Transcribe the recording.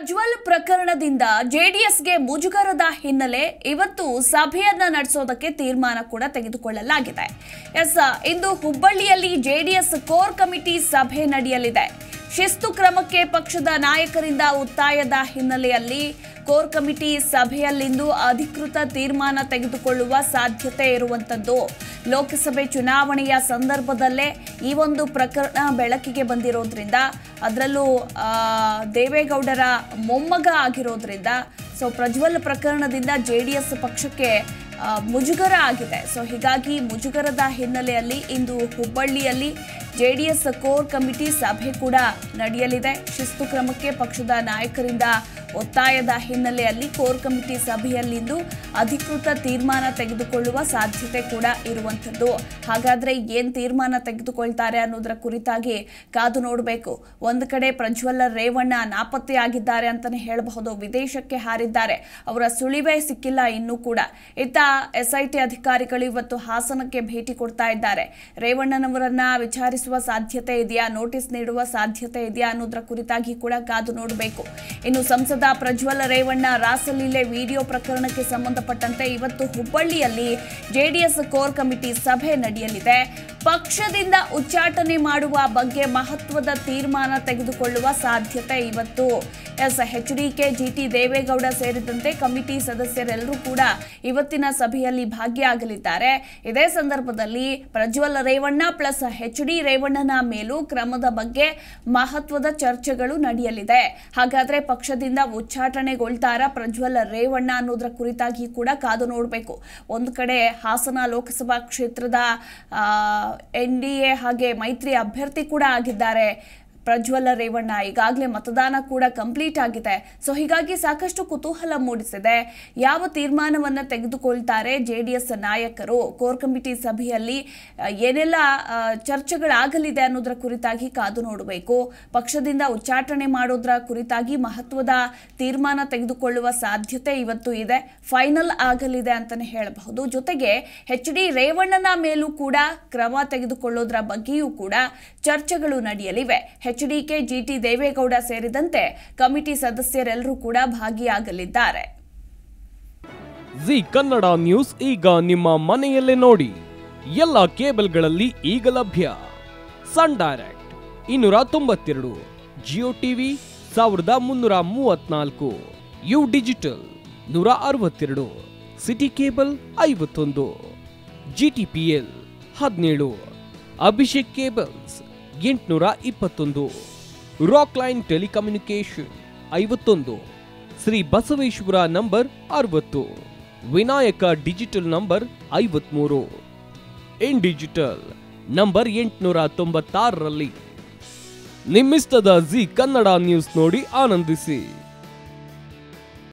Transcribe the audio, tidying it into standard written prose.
ಪ್ರಜ್ವಲ್ ಪ್ರಕರಣದಿಂದ ಜೆಡಿಎಸ್ಗೆ ಮುಜುಗರದ ಹಿನ್ನೆಲೆ ಇವತ್ತು ಸಭೆಯನ್ನ ನಡೆಸೋದಕ್ಕೆ ತೀರ್ಮಾನ ಕೂಡ ತೆಗೆದುಕೊಳ್ಳಲಾಗಿದೆ. ಇಂದು ಹುಬ್ಬಳ್ಳಿಯಲ್ಲಿ ಜೆಡಿಎಸ್ ಕೋರ್ ಕಮಿಟಿ ಸಭೆ ನಡೆಯಲಿದೆ. ಶಿಸ್ತು ಕ್ರಮಕ್ಕೆ ಪಕ್ಷದ ನಾಯಕರಿಂದ ಒತ್ತಾಯದ ಹಿನ್ನೆಲೆಯಲ್ಲಿ ಕೋರ್ ಕಮಿಟಿ ಸಭೆಯಲ್ಲಿಂದು ಅಧಿಕೃತ ತೀರ್ಮಾನ ತೆಗೆದುಕೊಳ್ಳುವ ಸಾಧ್ಯತೆ ಇರುವಂತದ್ದು. ಲೋಕಸಭೆ ಚುನಾವಣೆಯ ಸಂದರ್ಭದಲ್ಲೇ ಈ ಒಂದು ಪ್ರಕರಣ ಬೆಳಕಿಗೆ ಬಂದಿರೋದ್ರಿಂದ, ಅದರಲ್ಲೂ ದೇವೇಗೌಡರ ಮೊಮ್ಮಗ ಆಗಿರೋದ್ರಿಂದ ಪ್ರಜ್ವಲ್ ಪ್ರಕರಣದಿಂದ ಜೆಡಿಎಸ್ ಪಕ್ಷಕ್ಕೆ ಮುಜುಗರ ಆಗಿದೆ. ಹೀಗಾಗಿ ಮುಜುಗರದ ಹಿನ್ನೆಲೆಯಲ್ಲಿ ಇಂದು ಹುಬ್ಬಳ್ಳಿಯಲ್ಲಿ ಜೆಡಿಎಸ್ ಕೋರ್ ಕಮಿಟಿ ಸಭೆ ಕೂಡ ನಡೆಯಲಿದೆ. ಶಿಸ್ತು ಕ್ರಮಕ್ಕೆ ಪಕ್ಷದ ನಾಯಕರಿಂದ ಒತ್ತಾಯದ ಹಿನ್ನೆಲೆಯಲ್ಲಿ ಕೋರ್ ಕಮಿಟಿ ಸಭೆಯಲ್ಲಿಂದು ಅಧಿಕೃತ ತೀರ್ಮಾನ ತೆಗೆದುಕೊಳ್ಳುವ ಸಾಧ್ಯತೆ ಕೂಡ ಇರುವಂಥದ್ದು. ಹಾಗಾದ್ರೆ ಏನ್ ತೀರ್ಮಾನ ತೆಗೆದುಕೊಳ್ತಾರೆ ಅನ್ನೋದರ ಕುರಿತಾಗಿ ಕಾದು ನೋಡಬೇಕು. ಒಂದು ಕಡೆ ಪ್ರಜ್ವಲ್ ರೇವಣ್ಣ ನಾಪತ್ತೆಯಾಗಿದ್ದಾರೆ ಅಂತಾನೆ ಹೇಳಬಹುದು. ವಿದೇಶಕ್ಕೆ ಹಾರಿದ್ದಾರೆ, ಅವರ ಸುಳಿವೇ ಸಿಕ್ಕಿಲ್ಲ ಇನ್ನೂ ಕೂಡ. ಇತ್ತ SIT ಅಧಿಕಾರಿಗಳು ಇವತ್ತು ಹಾಸನಕ್ಕೆ ಭೇಟಿ ಕೊಡ್ತಾ ಇದ್ದಾರೆ. ರೇವಣ್ಣನವರನ್ನ ವಿಚಾರಿಸುವ ಸಾಧ್ಯತೆ ಇದೆಯಾ, ನೋಟಿಸ್ ನೀಡುವ ಸಾಧ್ಯತೆ ಇದೆಯಾ ಅನ್ನೋದರ ಕುರಿತಾಗಿ ಕೂಡ ಕಾದು ನೋಡಬೇಕು. ಇನ್ನು ಸಂಸದ ಪ್ರಜ್ವಲ್ ರೇವಣ್ಣ ರಾಸಲೀಲೆ ವಿಡಿಯೋ ಪ್ರಕರಣಕ್ಕೆ ಸಂಬಂಧಪಟ್ಟಂತೆ ಇವತ್ತು ಹುಬ್ಬಳ್ಳಿಯಲ್ಲಿ ಜೆಡಿಎಸ್ ಕೋರ್ ಕಮಿಟಿ ಸಭೆ ನಡೆಯಲಿದೆ. ಪಕ್ಷದಿಂದ ಉಚ್ಚಾಟನೆ ಮಾಡುವ ಬಗ್ಗೆ ಮಹತ್ವದ ತೀರ್ಮಾನ ತೆಗೆದುಕೊಳ್ಳುವ ಸಾಧ್ಯತೆ ಇವತ್ತು. HDK GT ದೇವೇಗೌಡ ಸೇರಿದಂತೆ ಕಮಿಟಿ ಸದಸ್ಯರೆಲ್ಲರೂ ಕೂಡ ಇವತ್ತಿನ ಸಭೆಯಲ್ಲಿ ಭಾಗಿಯಾಗಲಿದ್ದಾರೆ. ಇದೇ ಸಂದರ್ಭದಲ್ಲಿ ಪ್ರಜ್ವಲ್ ರೇವಣ್ಣ ಪ್ಲಸ್ HD ರೇವಣ್ಣನ ಮೇಲೂ ಕ್ರಮದ ಬಗ್ಗೆ ಮಹತ್ವದ ಚರ್ಚೆಗಳು ನಡೆಯಲಿದೆ. ಹಾಗಾದ್ರೆ ಪಕ್ಷದಿಂದ ಉಚ್ಚಾಟನೆಗೊಳ್ತಾರ ಪ್ರಜ್ವಲ್ ರೇವಣ್ಣ ಅನ್ನೋದರ ಕುರಿತಾಗಿ ಕೂಡ ಕಾದು ನೋಡಬೇಕು. ಒಂದು ಕಡೆ ಹಾಸನ ಲೋಕಸಭಾ ಕ್ಷೇತ್ರದ NDA ಹಾಗೆ ಮೈತ್ರಿ ಅಭ್ಯರ್ಥಿ ಕೂಡ ಆಗಿದ್ದಾರೆ ಪ್ರಜ್ವಲ್ ರೇವಣ್ಣ. ಈಗಾಗಲೇ ಮತದಾನ ಕೂಡ ಕಂಪ್ಲೀಟ್ ಆಗಿದೆ. ಹೀಗಾಗಿ ಸಾಕಷ್ಟು ಕುತೂಹಲ ಮೂಡಿಸಿದೆ. ಯಾವ ತೀರ್ಮಾನವನ್ನ ತೆಗೆದುಕೊಳ್ತಾರೆ ಜೆಡಿಎಸ್ ನಾಯಕರು, ಕೋರ್ ಕಮಿಟಿ ಸಭೆಯಲ್ಲಿ ಏನೆಲ್ಲ ಚರ್ಚೆಗಳಾಗಲಿದೆ ಅನ್ನೋದರ ಕುರಿತಾಗಿ ಕಾದು ನೋಡಬೇಕು. ಪಕ್ಷದಿಂದ ಉಚ್ಚಾಟನೆ ಮಾಡೋದ್ರ ಕುರಿತಾಗಿ ಮಹತ್ವದ ತೀರ್ಮಾನ ತೆಗೆದುಕೊಳ್ಳುವ ಸಾಧ್ಯತೆ ಇವತ್ತು ಇದೆ. ಫೈನಲ್ ಆಗಲಿದೆ ಅಂತಾನೆ ಹೇಳಬಹುದು. ಜೊತೆಗೆ HD ರೇವಣ್ಣನ ಮೇಲೂ ಕೂಡ ಕ್ರಮ ತೆಗೆದುಕೊಳ್ಳೋದ್ರ ಬಗ್ಗೆಯೂ ಕೂಡ ಚರ್ಚೆಗಳು ನಡೆಯಲಿವೆ. HDK GT ದೇವೇಗೌಡ ಸೇರಿದಂತೆ ಕಮಿಟಿ ಸದಸ್ಯರೆಲ್ಲರೂ ಕೂಡ ಭಾಗಿಯಾಗಲಿದ್ದಾರೆ. ಜಿ ಕನ್ನಡ ನ್ಯೂಸ್ ಈಗ ನಿಮ್ಮ ಮನೆಯಲ್ಲೇ ನೋಡಿ. ಎಲ್ಲ ಕೇಬಲ್ಗಳಲ್ಲಿ ಈಗ ಲಭ್ಯ. Sun Direct 292, Jio TV 1334, U digital 162, City cable 51, GTPL 17, Abhishek cables 821, rock line telecommunication 51, Shri Basaveshwara number 60, Vinayaka digital number 53, in digital number 896ರಲ್ಲಿ. ನಿಮ್ಮಿಷ್ಟದ ಜಿ ಕನ್ನಡ ನ್ಯೂಸ್ ನೋಡಿ ಆನಂದಿಸಿ.